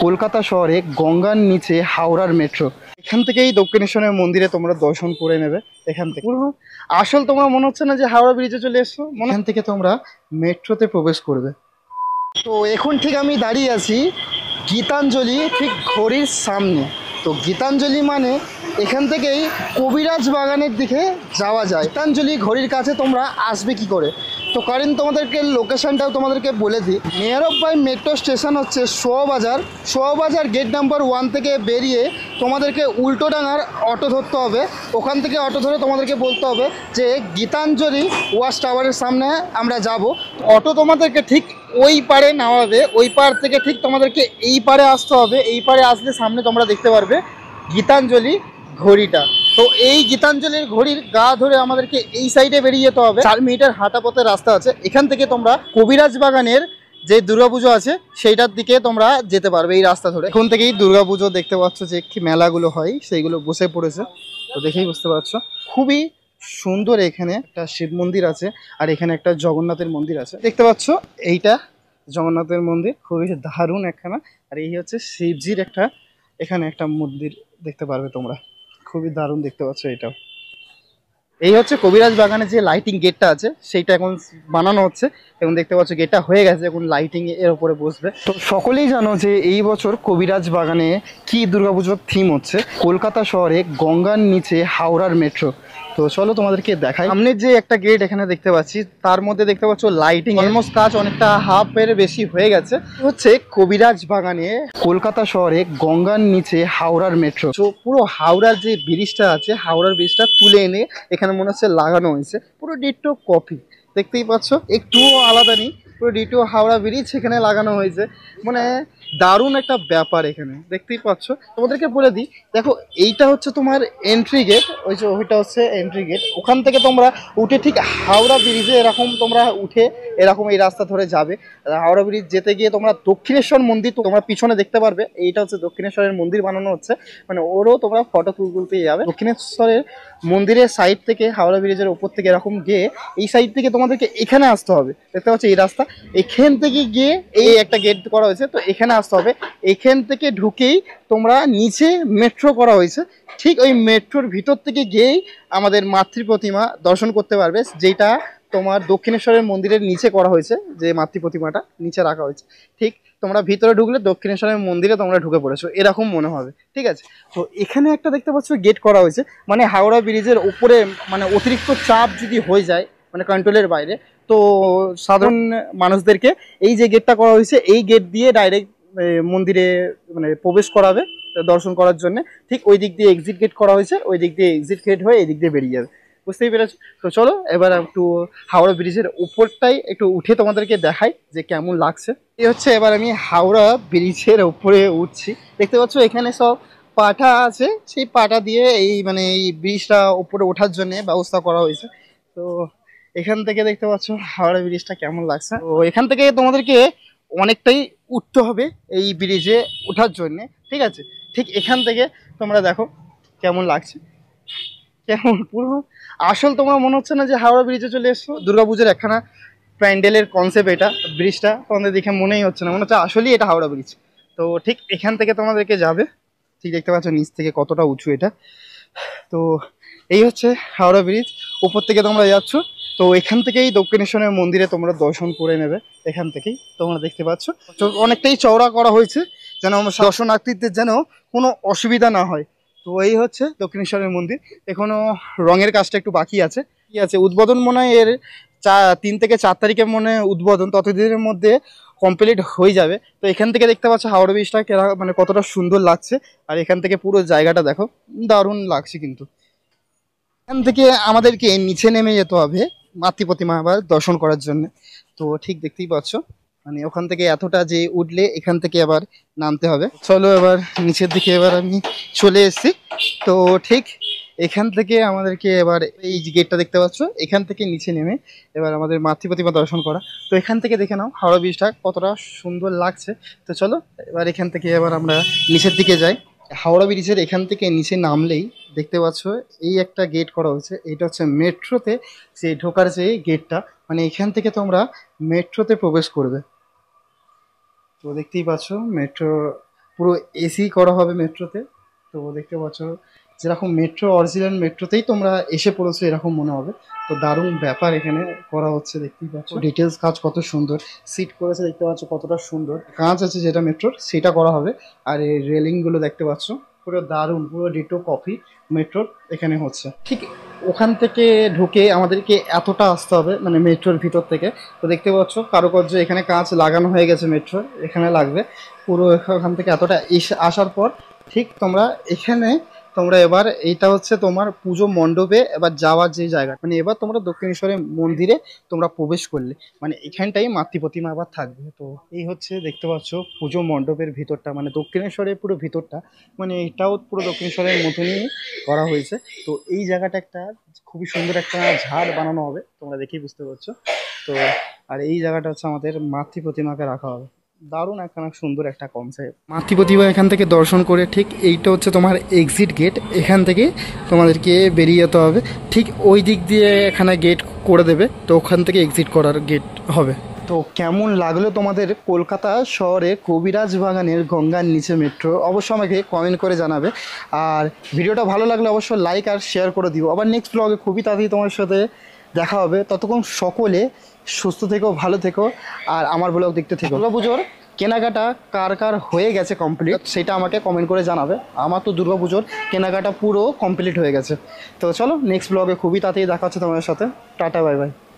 কলকাতা শহরে গঙ্গার নিচে হাওড়ার মেট্রো। এখান থেকেই দক্ষিণেশ্বরের মন্দিরে তোমরা দর্শন করে নেবে। এখান থেকে পুরো আসল তোমরা মনে হচ্ছে না যে হাওড়া ব্রিজে চলে এসছো, এখান থেকে তোমরা মেট্রোতে প্রবেশ করবে। তো এখন ঠিক আমি দাঁড়িয়ে আছি গীতাঞ্জলি ঠিক ঘড়ির সামনে। তো গীতাঞ্জলি মানে এখান থেকেই কবিরাজ বাগানের দিকে যাওয়া যায়। গীতাঞ্জলি ঘড়ির কাছে তোমরা আসবে কি করে, তো কারণ তোমাদেরকে লোকেশনটাও তোমাদেরকে বলে দিই। Near of by metro station হচ্ছে শোয়াবাজার গেট নাম্বার 1 থেকে বেরিয়ে তোমাদেরকে উল্টোডাঙার অটো ধরতে হবে। ওখান থেকে অটো ধরে তোমাদেরকে বলতে হবে যে গীতাঞ্জলি ওয়াচ টাওয়ারের সামনে আমরা যাব। অটো তোমাদেরকে ঠিক ওই পারে নামাবে, ওই পার থেকে ঠিক তোমাদেরকে এই পারে আসতে হবে। এই পারে আসলে সামনে তোমরা দেখতে পারবে গীতাঞ্জলি ঘড়িটা। তো এই গীতাঞ্জলির ঘড়ির গা ধরে আমাদেরকে এই সাইডে বেরিয়ে যেতে হবে। 4 মিনিটের হাঁটা পথের রাস্তা আছে। এখান থেকে তোমরা কবিরাজ বাগানের যে দুর্গাপুজো আছে সেইটার দিকে তোমরা যেতে পারবে এই রাস্তা ধরে। এখন থেকেই দুর্গাপুজো দেখতে পাচ্ছ যে কি মেলাগুলো হয় সেইগুলো বসে পড়েছে। তো দেখেই বুঝতে পারছো খুবই সুন্দর। এখানে একটা শিব মন্দির আছে আর এখানে একটা জগন্নাথের মন্দির আছে দেখতে পাচ্ছ। এইটা জগন্নাথের মন্দির, খুবই দারুণ একখানা। আর এই হচ্ছে শিবজির একটা এখানে একটা মন্দির দেখতে পারবে তোমরা, খুবই দারুণ দেখতে পাচ্ছ। এটাও এই হচ্ছে কবিরাজ বাগানে যে লাইটিং গেটটা আছে সেইটা এখন বানানো হচ্ছে। এখন দেখতে পাচ্ছ গেটটা হয়ে গেছে, এখন লাইটিং এর উপরে বসবে। তো সকলেই জানো যে এই বছর কবিরাজ বাগানে কি দুর্গাপুজোর থিম হচ্ছে, কলকাতা শহরে গঙ্গার নিচে হাওড়ার মেট্রো। তো চলো তোমাদেরকে দেখাই। সামনে যে একটা গেট এখানে দেখতে পাচ্ছি তার মধ্যে দেখতে পাচ্ছ লাইটিং অলমোস্ট কাজ অনেকটা হাফের বেশি হয়ে গেছে। হচ্ছে কবিরাজ বাগানে কলকাতা শহরে গঙ্গার নিচে হাওড়ার মেট্রো। তো পুরো হাওড়ার যে ব্রিজটা আছে, হাওড়ার ব্রিজটা তুলে এনে এখানে মনে হচ্ছে লাগানো হয়েছে। পুরো ডিটো কপি, দেখতেই পাচ্ছ, একটুও আলাদা নেই। পুরো ডিটো হাওড়া ব্রিজ এখানে লাগানো হয়েছে। মানে দারুণ একটা ব্যাপার এখানে দেখতেই পাচ্ছ। তোমাদেরকে বলে দিই, দেখো এইটা হচ্ছে তোমার এন্ট্রি গেট, ওই যে ওইটা হচ্ছে এন্ট্রি গেট। ওখান থেকে তোমরা উঠে ঠিক হাওড়া ব্রিজে এরকম তোমরা উঠে এরকম এই রাস্তা ধরে যাবে। হাওড়া ব্রিজ যেতে গিয়ে তোমরা দক্ষিণেশ্বর মন্দির তোমরা পিছনে দেখতে পারবে। এইটা হচ্ছে দক্ষিণেশ্বরের মন্দির বানানো হচ্ছে, মানে ওরও তোমরা ফটো তুলতে যাবে। দক্ষিণেশ্বরের মন্দিরের সাইড থেকে হাওড়া ব্রিজের উপর থেকে এরকম গিয়ে এই সাইড থেকে তোমাদেরকে এখানে আসতে হবে। দেখতে পাচ্ছ এই রাস্তা, এখান থেকে গিয়ে এই একটা গেট করা হয়েছে, তো এখানে আসতে হবে। এখান থেকে ঢুকেই তোমরা নিচে মেট্রো করা হয়েছে, ঠিক ওই মেট্রোর ভিতর থেকে গিয়েই আমাদের মাতৃ প্রতিমা দর্শন করতে পারবে, যেটা তোমার দক্ষিণেশ্বরের মন্দিরের নিচে করা হয়েছে। যে মাতৃ প্রতিমাটা নিচে রাখা হয়েছে, ঠিক তোমরা ভিতরে ঢুকলে দক্ষিণেশ্বরের মন্দিরে তোমরা ঢুকে পড়েছো এরকম মনে হবে, ঠিক আছে। তো এখানে একটা দেখতে পাচ্ছ গেট করা হয়েছে, মানে হাওড়া ব্রিজের উপরে মানে অতিরিক্ত চাপ যদি হয়ে যায়, মানে কন্ট্রোলের বাইরে, তো সাধারণ মানুষদেরকে এই যে গেটটা করা হয়েছে এই গেট দিয়ে ডাইরেক্ট মন্দিরে মানে প্রবেশ করাবে দর্শন করার জন্য। ঠিক ওই দিক দিয়ে এক্সিট গেট করা হয়েছে, ওই দিক দিয়ে এক্সিট গেট হয়ে এই দিক দিয়ে বেরিয়ে যাবে, বুঝতেই পেরেছো। তো চলো এবার একটু হাওড়া ব্রিজের উপরটাই একটু উঠে তোমাদেরকে দেখাই যে কেমন লাগছে। এই হচ্ছে এবার আমি হাওড়া ব্রিজের উপরে উঠছি। দেখতে পাচ্ছ এখানে সব পাটা আছে, সেই পাটা দিয়ে এই মানে এই ব্রিজটা উপরে ওঠার জন্য ব্যবস্থা করা হয়েছে। তো এখান থেকে দেখতে পাচ্ছ হাওড়া ব্রিজটা কেমন লাগছে। তো এখান থেকে তোমাদেরকে অনেকটাই উঠতে হবে এই ব্রিজে ওঠার জন্য, ঠিক আছে। ঠিক এখান থেকে তোমরা দেখো কেমন লাগছে, কেমন পুরো আসল তোমরা মনে হচ্ছে না যে হাওড়া ব্রিজে চলে এসছো। দুর্গাপুজোর একখানা প্যান্ডেলের কনসেপ্ট এটা, ব্রিজটা তোমাদের দেখে মনেই হচ্ছে না, মনে হচ্ছে আসলেই এটা হাওড়া ব্রিজ। তো ঠিক এখান থেকে তোমাদেরকে যাবে, ঠিক দেখতে পাচ্ছ নিচ থেকে কতটা উঁচু এটা। তো এই হচ্ছে হাওড়া ব্রিজ, উপর থেকে তোমরা যাচ্ছ। তো এখান থেকেই দক্ষিণেশ্বরের মন্দিরে তোমরা দর্শন করে নেবে। এখান থেকেই তোমরা দেখতে পাচ্ছ অনেকটাই চওড়া করা হয়েছে, যেন আমরা দর্শনার্থীদের যেন কোনো অসুবিধা না হয়। তো এই হচ্ছে দক্ষিণেশ্বরের মন্দির, এখনো রঙের কাজটা একটু বাকি আছে। কি আছে উদ্বোধন মনে হয় এর 3 থেকে 4 তারিখের মনে উদ্বোধন, ততদিনের মধ্যে কমপ্লিট হয়ে যাবে। তো এখান থেকে দেখতে পাচ্ছ হাওড়া ব্রিজটা মানে কতটা সুন্দর লাগছে। আর এখান থেকে পুরো জায়গাটা দেখো, দারুণ লাগছে। কিন্তু এখান থেকে আমাদেরকে নিচে নেমে যেতে হবে মাতৃ প্রতিমা আবার দর্শন করার জন্য। তো ঠিক দেখতেই পাচ্ছ মানে ওখান থেকে এতটা যে উঠলে এখান থেকে আবার নামতে হবে। চলো এবার নিচের দিকে এবার আমি চলে এসেছি। তো ঠিক এখান থেকে আমাদেরকে এবার এই যে গেটটা দেখতে পাচ্ছ, এখান থেকে নিচে নেমে এবার আমাদের মাতৃ প্রতিমা দর্শন করা। তো এখান থেকে দেখে নাও হাওড়া ব্রিজটা কতটা সুন্দর লাগছে। তো চলো এবার এখান থেকে এবার আমরা নিচের দিকে যাই। হাওড়া ব্রিজের এখান থেকে নিচে নামলেই দেখতে পাচ্ছ এই একটা গেট করা হয়েছে, এটা হচ্ছে মেট্রোতে যে ঢোকার যে গেটটা, মানে এখান থেকে তোমরা মেট্রোতে প্রবেশ করবে। তো দেখতেই পাচ্ছ মেট্রো পুরো এসি করা হবে মেট্রোতে। তো দেখতে পাচ্ছ যেরকম মেট্রো অরিজিনাল মেট্রোতেই তোমরা এসে পড়েছো এরকম মনে হবে। তো দারুণ ব্যাপার এখানে করা হচ্ছে, দেখতেই পাচ্ছ ডিটেলস কাজ কত সুন্দর, সিট করেছে দেখতে পাচ্ছ কতটা সুন্দর কাজ আছে যেটা মেট্রোর সেটা করা হবে। আর এই রেলিংগুলো দেখতে পাচ্ছ পুরো দারুণ, পুরো ডিটো কপি মেট্রোর এখানে হচ্ছে। ঠিক ওখান থেকে ঢুকে আমাদেরকে এতটা আসতে হবে মানে মেট্রোর ভিতর থেকে। তো দেখতে পাচ্ছ কারুকার্য এখানে কাঁচ লাগানো হয়ে গেছে, মেট্রোর এখানে লাগবে পুরো। ওখান থেকে এতটা আসার পর ঠিক তোমরা এখানে তোমরা এবার এইটা হচ্ছে তোমার পুজো মণ্ডপে এবার যাওয়ার যে জায়গা, মানে এবার তোমরা দক্ষিণেশ্বরের মন্দিরে তোমরা প্রবেশ করলে মানে এখানটাই মাতৃ প্রতিমা আবার থাকবে। তো এই হচ্ছে দেখতে পাচ্ছ পুজো মণ্ডপের ভিতরটা, মানে দক্ষিণেশ্বরের পুরো ভিতরটা, মানে এটাও পুরো দক্ষিণেশ্বরের মতনই করা হয়েছে। তো এই জায়গাটা একটা খুবই সুন্দর একটা ঝাড় বানানো হবে, তোমরা দেখেই বুঝতে পারছো। তো আর এই জায়গাটা হচ্ছে আমাদের মাতৃ প্রতিমাকে রাখা হবে। দারুণ একখানা সুন্দর একটা কনসেপ্ট। মাতৃ প্রতিমা এখান থেকে দর্শন করে ঠিক এইটা হচ্ছে তোমার এক্সিট গেট, এখান থেকে তোমাদেরকে বেরিয়ে যেতে হবে। ঠিক ওই দিক দিয়ে এখানে গেট করে দেবে, তো ওখান থেকে এক্সিট করার গেট হবে। তো কেমন লাগলো তোমাদের কলকাতা শহরে কবিরাজ বাগানের গঙ্গার নিচে মেট্রো, অবশ্যই আমাকে কমেন্ট করে জানাবে। আর ভিডিওটা ভালো লাগলে অবশ্যই লাইক আর শেয়ার করে দিও। আবার নেক্সট ব্লগে খুবই তাড়াতাড়ি তোমার সাথে দেখা হবে। ততক্ষণ সকলে সুস্থ থেকো, ভালো থেকো, আর আমার ব্লগ দেখতে থেকো। দুর্গাপুজোর কেনাকাটা কার কার হয়ে গেছে কমপ্লিট সেটা আমাকে কমেন্ট করে জানাবে। আমার তো দুর্গাপুজোর কেনাকাটা পুরো কমপ্লিট হয়ে গেছে। তো চলো নেক্সট ব্লগে খুবই তাড়াতাড়ি দেখা হচ্ছে তোমাদের সাথে। Tata, bye by.